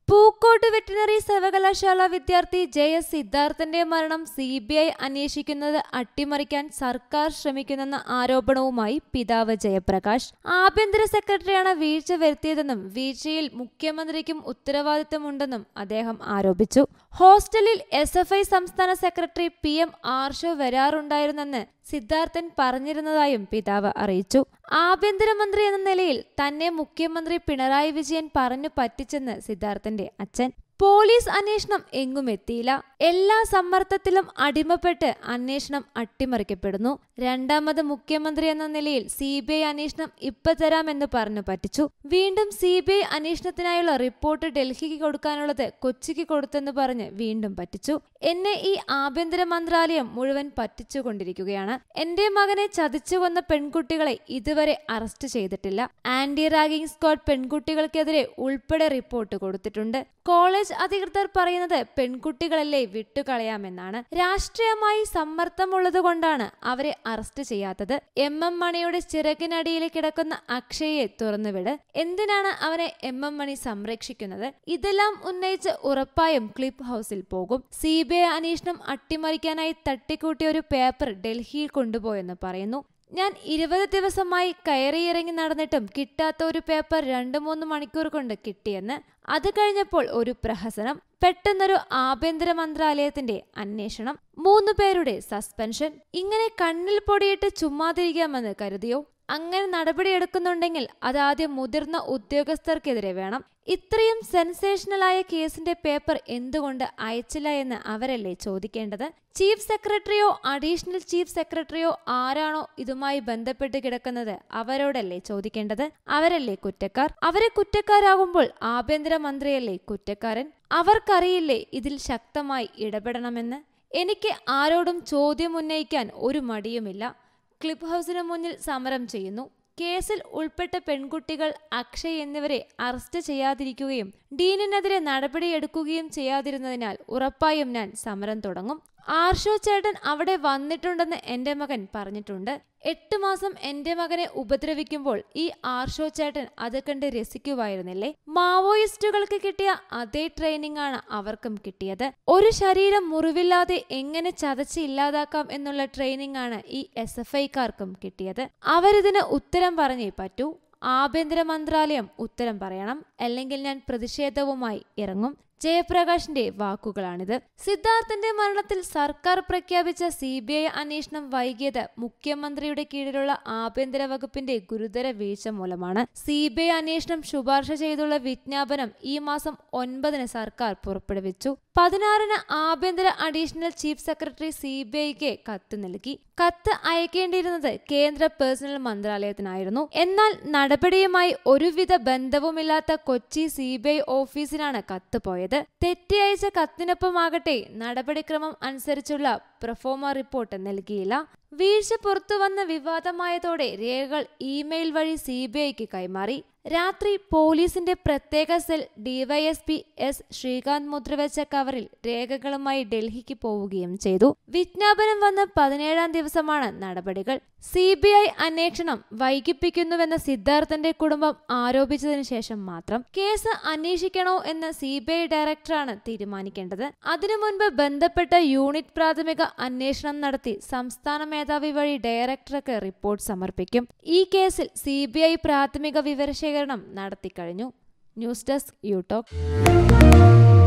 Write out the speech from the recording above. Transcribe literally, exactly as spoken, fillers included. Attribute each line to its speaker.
Speaker 1: Pookot veterinary സർവകലാശാല വിദ്യാർത്ഥി J S സിദ്ധാർത്ഥന്റെ മരണം സി ബി ഐ അന്വേഷിക്കുന്നത് അട്ടിമറിക്കാൻ സർക്കാർ ശ്രമിക്കുന്നെന്ന ആരോപണവുമായി പിതാവ് ജയപ്രകാശ്. ആഭ്യന്തര സെക്രട്ടറിയാണ് വീഴ്ച വരുത്തിയതെന്നും വീഴ്ചയിൽ മുഖ്യമന്ത്രിക്കും ഉത്തരവാദിത്തമുണ്ടെന്നും അദ്ദേഹം ആരോപിച്ചു. ഹോസ്റ്റലിൽ എസ് എഫ് ഐ സംസ്ഥാന സെക്രട്ടറി പി എം ആർഷോ വരാറുണ്ടായിരുന്നെന്ന് സിദ്ധാർത്ഥൻ പറഞ്ഞിരുന്നതായും പിതാവ് അറിയിച്ചു. ആഭ്യന്തരമന്ത്രി എന്ന നിലയിൽ തന്നെ മുഖ്യമന്ത്രി പിണറായി വിജയൻ പറഞ്ഞു പറ്റിച്ചെന്ന് സിദ്ധാർത്ഥന്റെ അച്ഛൻ. പോലീസ് അന്വേഷണം എങ്ങും എത്തിയില്ല. എല്ലാ സമ്മർദ്ദത്തിലും അടിമപ്പെട്ട് അന്വേഷണം അട്ടിമറിക്കപ്പെടുന്നു. രണ്ടാമത് മുഖ്യമന്ത്രി എന്ന നിലയിൽ സി ബി ഐ അന്വേഷണം ഇപ്പൊ തരാമെന്ന് പറഞ്ഞു പറ്റിച്ചു. വീണ്ടും സി ബി ഐ അന്വേഷണത്തിനായുള്ള റിപ്പോർട്ട് ഡൽഹിക്ക് കൊടുക്കാനുള്ളത് കൊച്ചിക്ക് കൊടുത്തെന്ന് പറഞ്ഞ് വീണ്ടും പറ്റിച്ചു. എന്നെ ഈ ആഭ്യന്തര മന്ത്രാലയം മുഴുവൻ പറ്റിച്ചുകൊണ്ടിരിക്കുകയാണ്. എന്റെ മകനെ ചതിച്ചു കൊന്ന പെൺകുട്ടികളെ ഇതുവരെ അറസ്റ്റ് ചെയ്തിട്ടില്ല. ആന്റി റാഗിംഗ് സ്ക്വാഡ് പെൺകുട്ടികൾക്കെതിരെ ഉൾപ്പെടെ റിപ്പോർട്ട് കൊടുത്തിട്ടുണ്ട്. കോളേജ് അധികൃതർ പറയുന്നത് പെൺകുട്ടികളല്ലേ വിട്ടുകളയാമെന്നാണ്. രാഷ്ട്രീയമായി സമ്മർദ്ദമുള്ളത് കൊണ്ടാണ് അവരെ അറസ്റ്റ് ചെയ്യാത്തത്. എം എം മണിയുടെ ചിറകിനടിയിൽ കിടക്കുന്ന അക്ഷയെ തുറന്നുവിട്. എന്തിനാണ് അവനെ എം എം മണി സംരക്ഷിക്കുന്നത്? ഇതെല്ലാം ഉന്നയിച്ച് ഉറപ്പായും ക്ലിപ്പ് ഹൗസിൽ പോകും. സി ബി ഐ അന്വേഷണം അട്ടിമറിക്കാനായി തട്ടിക്കൂട്ടിയ ഒരു പേപ്പർ ഡൽഹിയിൽ കൊണ്ടുപോയെന്ന് പറയുന്നു. ഞാൻ ഇരുപത് ദിവസമായി കയറിയിറങ്ങി നടന്നിട്ടും കിട്ടാത്ത ഒരു പേപ്പർ രണ്ടു മൂന്ന് മണിക്കൂർ കൊണ്ട് കിട്ടിയെന്ന്. അത് കഴിഞ്ഞപ്പോൾ ഒരു പ്രഹസനം. പെട്ടെന്നൊരു ആഭ്യന്തര മന്ത്രാലയത്തിന്റെ അന്വേഷണം, മൂന്നു പേരുടെ സസ്പെൻഷൻ. ഇങ്ങനെ കണ്ണിൽ പൊടിയിട്ട് ചുമ്മാതിരിക്കാമെന്ന് കരുതിയോ? അങ്ങനെ നടപടിയെടുക്കുന്നുണ്ടെങ്കിൽ അതാദ്യം മുതിർന്ന ഉദ്യോഗസ്ഥർക്കെതിരെ വേണം. ഇത്രയും സെൻസേഷണലായ കേസിന്റെ പേപ്പർ എന്തുകൊണ്ട് അയച്ചില്ല എന്ന് അവരല്ലേ ചോദിക്കേണ്ടത്? ചീഫ് സെക്രട്ടറിയോ അഡീഷണൽ ചീഫ് സെക്രട്ടറിയോ ആരാണോ ഇതുമായി ബന്ധപ്പെട്ട് കിടക്കുന്നത് അവരോടല്ലേ ചോദിക്കേണ്ടത്? അവരല്ലേ കുറ്റക്കാർ? അവരെ കുറ്റക്കാരാകുമ്പോൾ ആഭ്യന്തര മന്ത്രിയല്ലേ കുറ്റക്കാരൻ? അവർക്കറിയില്ലേ ഇതിൽ ശക്തമായി ഇടപെടണമെന്ന്? എനിക്ക് ആരോടും ചോദ്യം ഉന്നയിക്കാൻ ഒരു മടിയുമില്ല. ക്ലിപ്പ് ഹൗസിന് മുന്നിൽ സമരം ചെയ്യുന്നു. കേസിൽ ഉൾപ്പെട്ട പെൺകുട്ടികൾ, അക്ഷയ് എന്നിവരെ അറസ്റ്റ് ചെയ്യാതിരിക്കുകയും ഡീനിനെതിരെ നടപടിയെടുക്കുകയും ചെയ്യാതിരുന്നതിനാൽ ഉറപ്പായും ഞാൻ സമരം തുടങ്ങും. ആർഷോ ചേട്ടൻ അവിടെ വന്നിട്ടുണ്ടെന്ന് എന്റെ മകൻ പറഞ്ഞിട്ടുണ്ട്. എട്ട് മാസം എന്റെ മകനെ ഉപദ്രവിക്കുമ്പോൾ ഈ ആർഷോ ചേട്ടൻ അത് കണ്ട് രസിക്കുമായിരുന്നില്ലേ? മാവോയിസ്റ്റുകൾക്ക് കിട്ടിയ അതേ ട്രെയിനിങ് ആണ് അവർക്കും കിട്ടിയത്. ഒരു ശരീരം മുറിവില്ലാതെ എങ്ങനെ ചതച്ച് ഇല്ലാതാക്കാം എന്നുള്ള ട്രെയിനിങ് ആണ് ഈ എസ് എഫ് ഐക്കാർക്കും കിട്ടിയത്. അവരിതിന് ഉത്തരം പറഞ്ഞേ പറ്റൂ. ആഭ്യന്തര മന്ത്രാലയം ഉത്തരം പറയണം, അല്ലെങ്കിൽ ഞാൻ പ്രതിഷേധവുമായി ഇറങ്ങും. ജയപ്രകാശിന്റെ വാക്കുകളാണിത്. സിദ്ധാർത്ഥന്റെ മരണത്തിൽ സർക്കാർ പ്രഖ്യാപിച്ച സി ബി ഐ അന്വേഷണം വൈകിയത് മുഖ്യമന്ത്രിയുടെ കീഴിലുള്ള ആഭ്യന്തര വകുപ്പിന്റെ ഗുരുതര വീഴ്ച മൂലമാണ്. സി ബി ഐ അന്വേഷണം ശുപാർശ ചെയ്തുള്ള വിജ്ഞാപനം ഈ മാസം ഒൻപതിന് സർക്കാർ പുറപ്പെടുവിച്ചു. പതിനാറിന് ആഭ്യന്തര additional chief secretary C B ഐക്ക് കത്ത് നൽകി. കത്ത് അയക്കേണ്ടിയിരുന്നത് കേന്ദ്ര പേഴ്സണൽ മന്ത്രാലയത്തിനായിരുന്നു. എന്നാൽ നടപടിയുമായി ഒരുവിധ ബന്ധവുമില്ലാത്ത കൊച്ചി സി ബി ഐ ഓഫീസിനാണ് കത്ത് പോയത്. തെറ്റി അയച്ച കത്തിനൊപ്പമാകട്ടെ നടപടിക്രമം അനുസരിച്ചുള്ള പ്രൊഫോമ റിപ്പോർട്ട് നൽകിയില്ല. വീഴ്ച പുറത്തുവന്ന വിവാദമായതോടെ രേഖകൾ ഇമെയിൽ വഴി സി ബി ഐക്ക് കൈമാറി. രാത്രി പോലീസിന്റെ പ്രത്യേക സെൽ ഡിവൈഎസ്പി എസ് ശ്രീകാന്ത് മുദ്രവെച്ച കവറിൽ രേഖകളുമായി ഡൽഹിക്ക് പോവുകയും ചെയ്തു. വിജ്ഞാപനം വന്ന പതിനേഴാം ദിവസമാണ് നടപടികൾ. സി ബി ഐ അന്വേഷണം വൈകിപ്പിക്കുന്നുവെന്ന സിദ്ധാർത്ഥന്റെ കുടുംബം ആരോപിച്ചതിനു ശേഷം മാത്രം കേസ് അന്വേഷിക്കണോ എന്ന് സി ബി ഐ ഡയറക്ടറാണ് തീരുമാനിക്കേണ്ടത്. അതിനു മുൻപ് ബന്ധപ്പെട്ട യൂണിറ്റ് പ്രാഥമിക അന്വേഷണം നടത്തി സംസ്ഥാന മേധാവി വഴി ഡയറക്ടർക്ക് റിപ്പോർട്ട് സമർപ്പിക്കും. ഈ കേസിൽ സി ബി ഐ പ്രാഥമിക വിവരശേഖരണം നടത്തിക്കഴിഞ്ഞു. News desk യൂടോക്ക്.